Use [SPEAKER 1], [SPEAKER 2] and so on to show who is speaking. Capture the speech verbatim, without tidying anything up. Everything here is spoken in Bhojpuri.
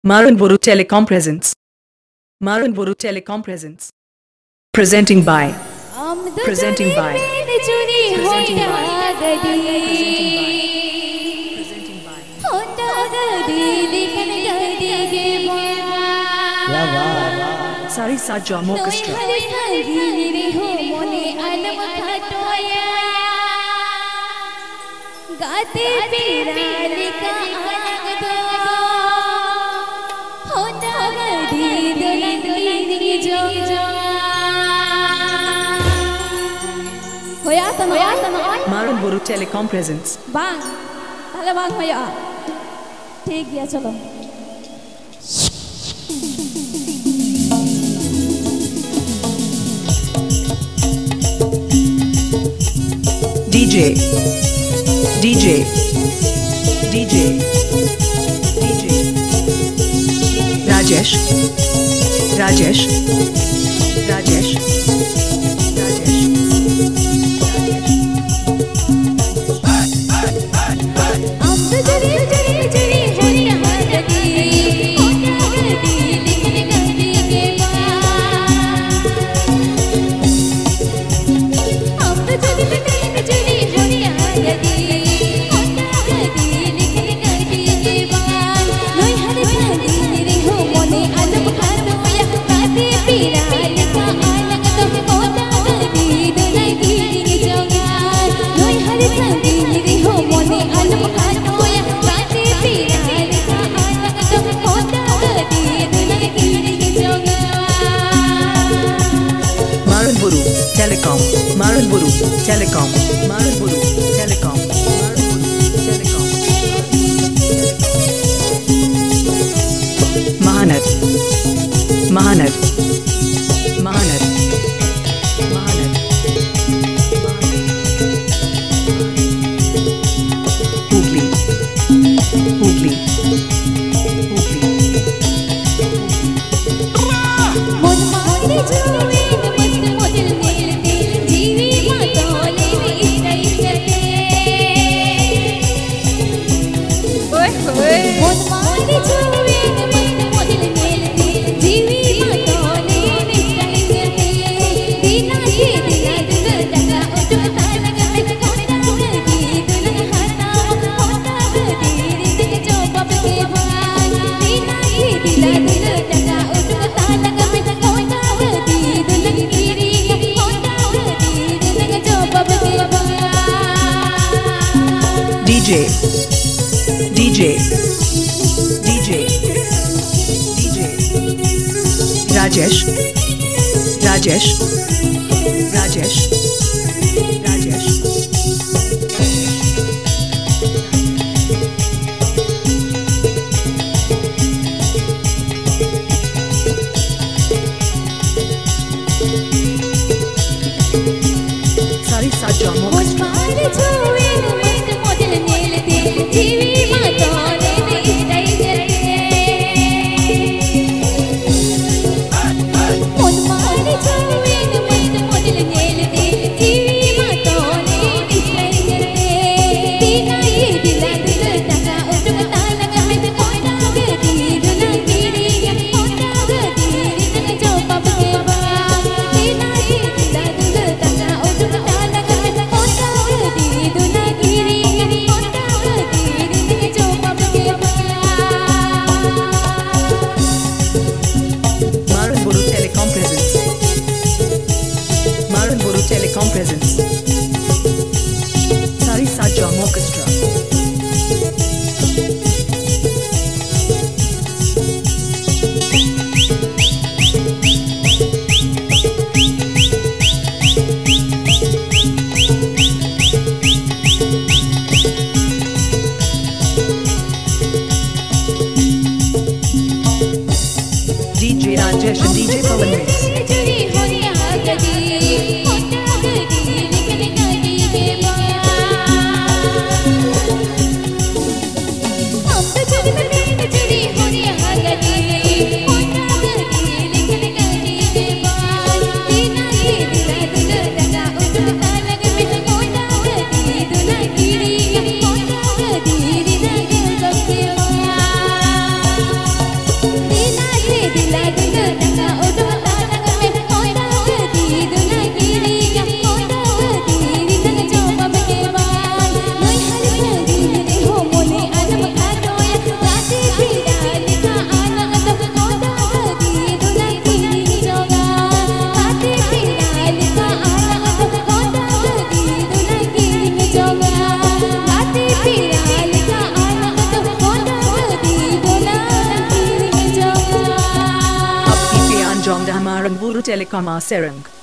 [SPEAKER 1] Maranburu Telecom presents. Maranburu Telecom presents. Presenting by. Presenting by. Presenting by. Presenting by. Sari Sajam Orchestra.
[SPEAKER 2] गाते पिराली का आग दो होता गदी दुलंगी जो होया तो होया तो
[SPEAKER 1] Maranburu Telecom presents.
[SPEAKER 2] bang tala bang hoya ठीक गया चलो
[SPEAKER 1] D J. D J, D J, D J, Rajesh, Rajesh, Rajesh, Rajesh.
[SPEAKER 2] अब जरी जरी जरी होरी हरदी होता गदी लिखने गदी के बाद अब जरी जरी जरी होरी हरदी
[SPEAKER 1] Maranburu Telecom, Maranburu Telecom, Maranburu Telecom, Maranburu Telecom. Mahanad, Mahanad, Mahanad, Mahanad, Hooghly, Hooghly, Hooghly. D J, D J, D J, D J, Rajesh, Rajesh, Rajesh, Rajesh. Sari Sajam Orchestra. Telecom presents. Sari Sajam Orchestra. D J Rajesh and D J Pawan Mix. Damarang Buru Telecom Serang.